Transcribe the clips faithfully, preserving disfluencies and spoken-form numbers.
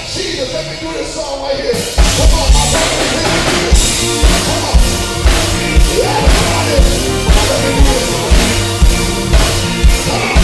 Jesus, let me do this song right here. Come on, my brother. Come on. Yeah, come on, let me do this song. Come on.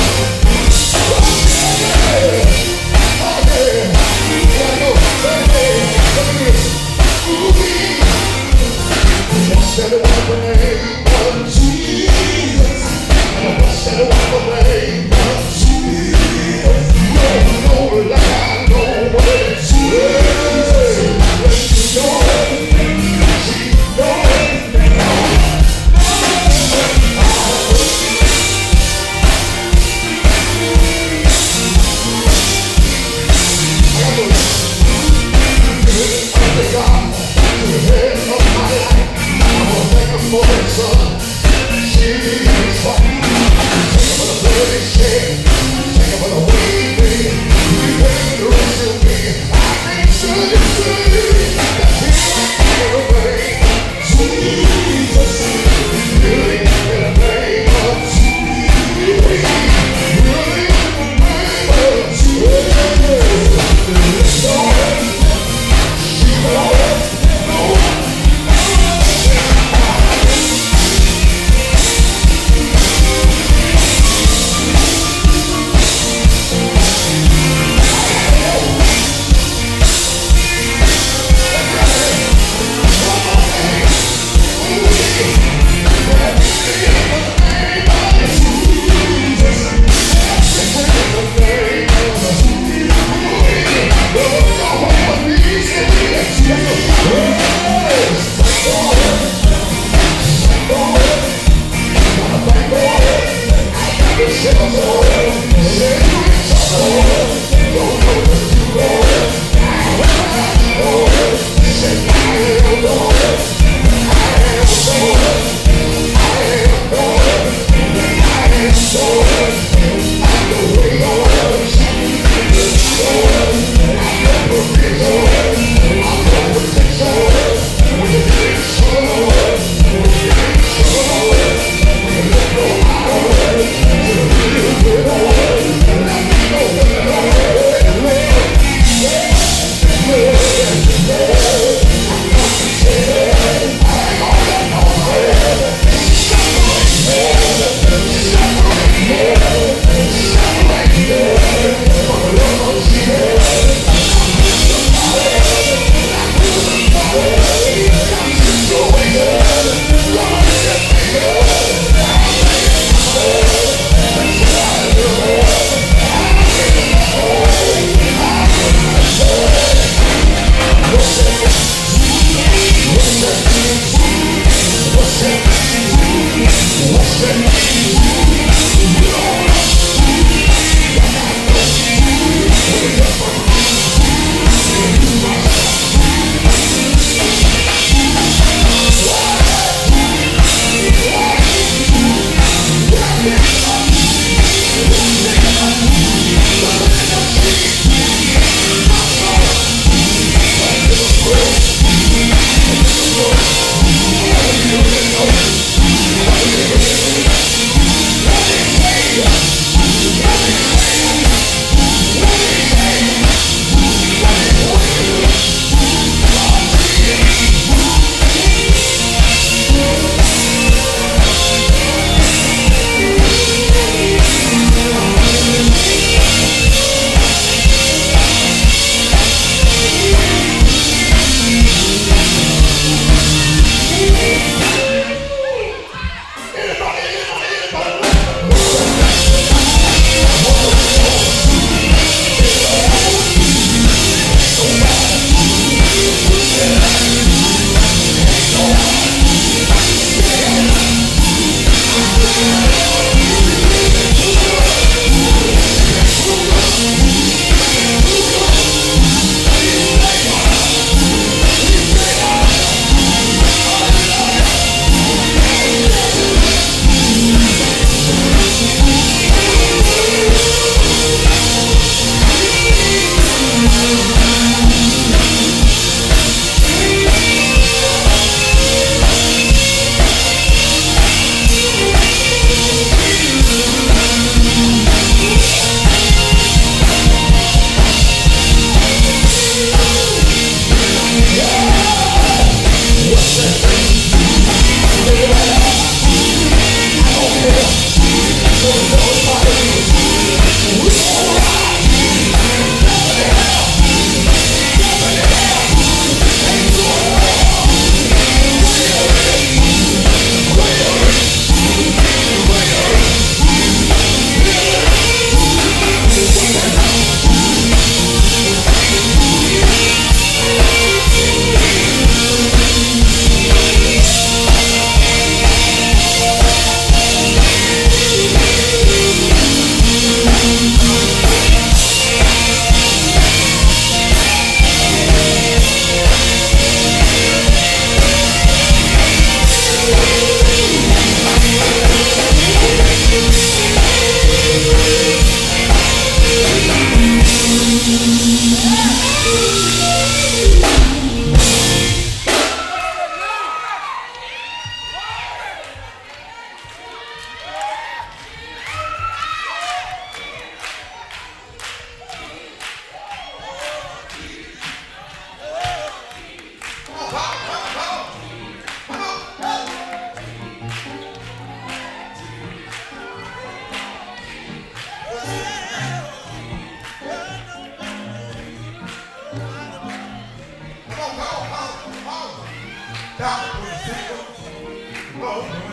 Okay. Okay. Here I go. Hey, let me do this. Ooh-wee. Said it was the name of Jesus. Said it was the name of Jesus. No, no, like I know what it is. When you know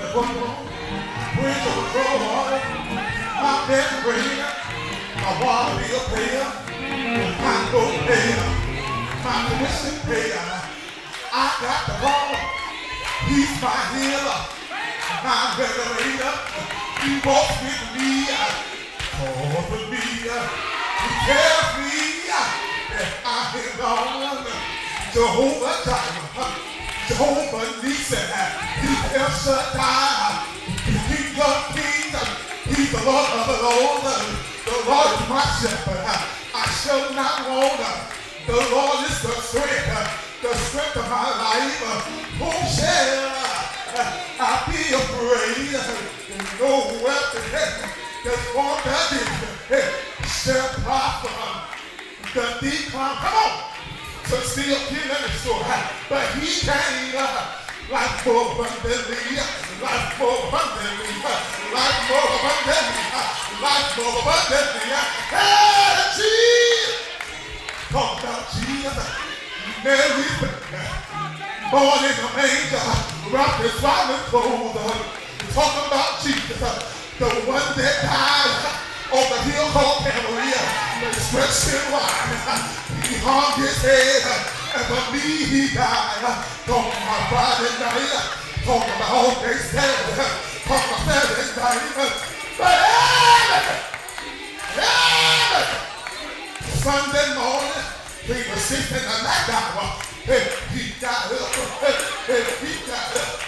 one more. Bring the water. My best friend. I wanna be a player. I go player. My tuition payer. I got the ball. He's my healer. My regulator. He walks with me. Talks with me. He tells me that I belong. Jehovah Jireh. Jehovah Nissi. He's El Shaddai. He's the King. He's the Lord of the Lord. The Lord is my shepherd. I shall not want. The Lord is the strength. The strength of my life. Who shall I be afraid? No weapon that's formed against me shall prosper. The decline, come on, to steal, kill, and destroy. But he came like more abundantly, like more abundantly, like more abundantly, like more abundantly. Hey, Jesus! Talk about Jesus. Mary, born in a manger, wrapped in swaddling clothes. Talk about Jesus, the one that died on the hill called Calvary. They stretched him wide. He hung his head, and for me he died. Talk about Friday night, talk about all day Saturday, talk about Saturday night. But hey, hey, Sunday morning, he was sick in the night hour. Hey, he got up. Hey, hey, he got up.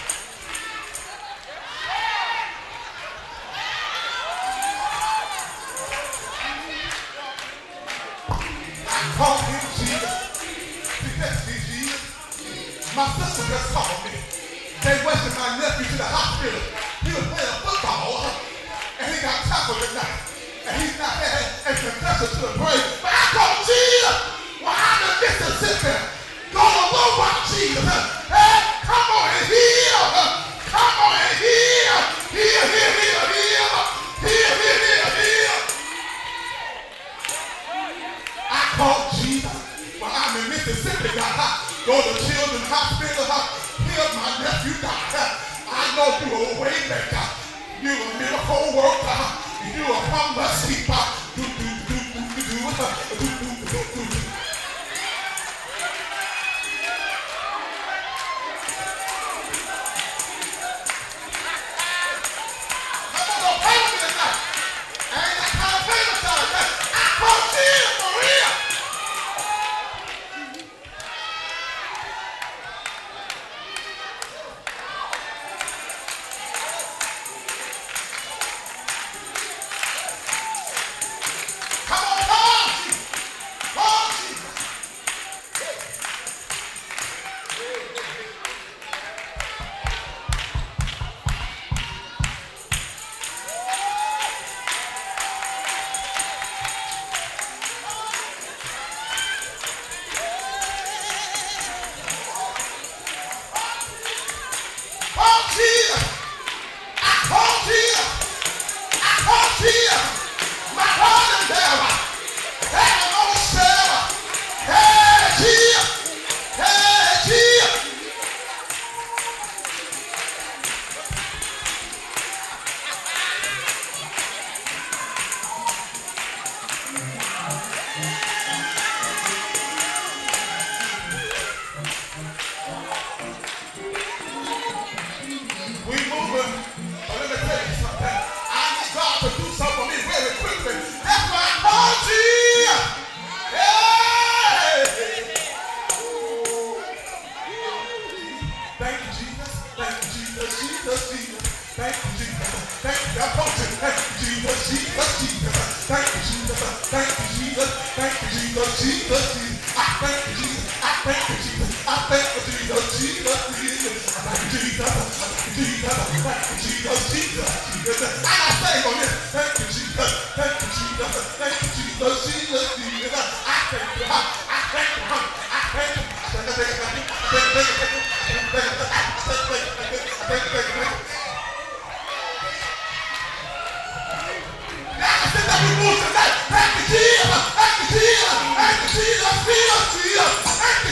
Call him Jesus. Because he's Jesus. My sister just called me. They rushed my nephew to the hospital. He was playing football and he got tackled tonight. And he's not had a concussion to the brain. But I called Jesus. Well, I'm in Mississippi. Go to low rock Jesus. Hey, come on and heal. Come on and heal. Heal, heal, heal, heal. Heal, heal, heal, heal. I called Jesus. Well, I'm in Mississippi, God. Go to Children's Hospital. Heal my nephew, God. I know you're a way maker. You're a miracle worker. You're a promise keeper. Do, do, do, do, do, do, do, do, do, do, do. Come on, don't pay with me tonight. I ain't got time to pay with y'all. I called Jesus for real.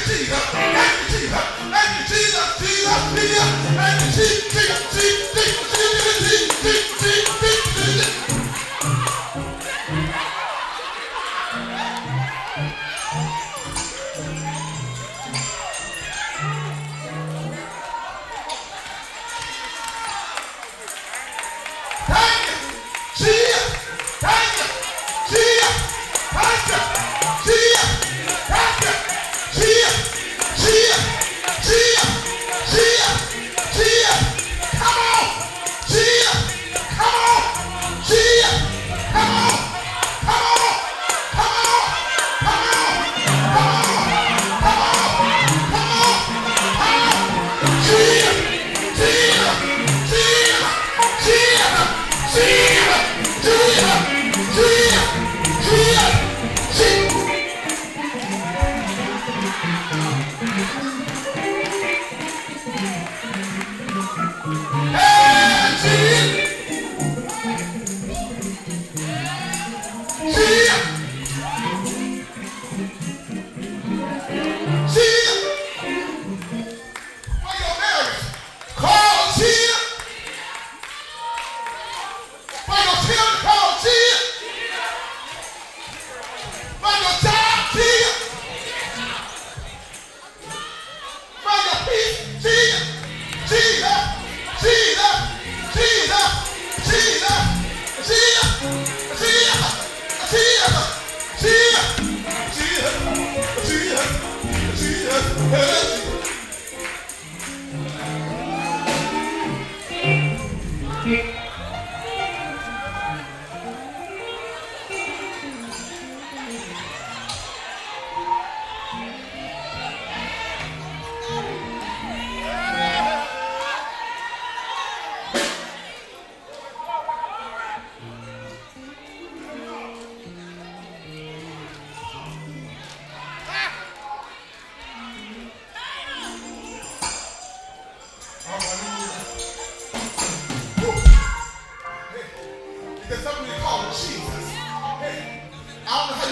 Jesus, Jesus, Jesus, Jesus, Jesus, Jesus, Jesus.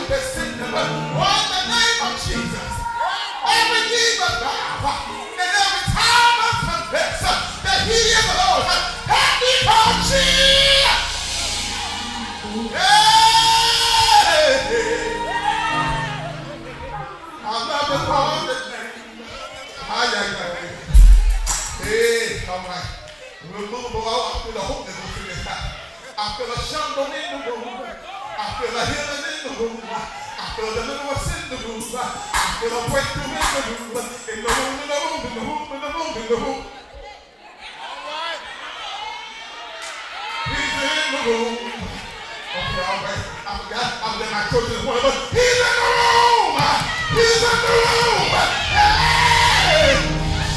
that's in them. Oh, in the name of Jesus. Every knee must bow. And every tongue must confess that he is the Lord. Happy for Jesus. Hey. I love the Lord that name. Ay, ay, ay. Hey, all right. We'll move along. I feel the Holy Ghost in this house. I feel a shambling in the room. I feel a healing in the room. I feel the deliverance in the room. I feel a breakthrough in the room. In the room, in the room, in the room, in the room, in the room. All right. He's in the room. Okay, all right. I forgot. I was in my church this morning, but he's in the room. He's in the room. Hey!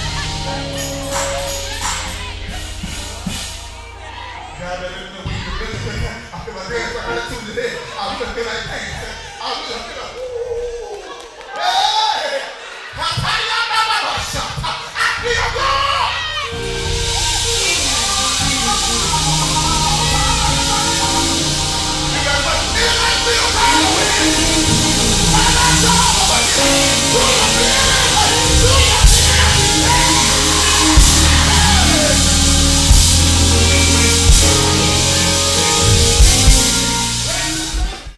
God, I feel like there's an attitude today. I feel like, hey, I feel like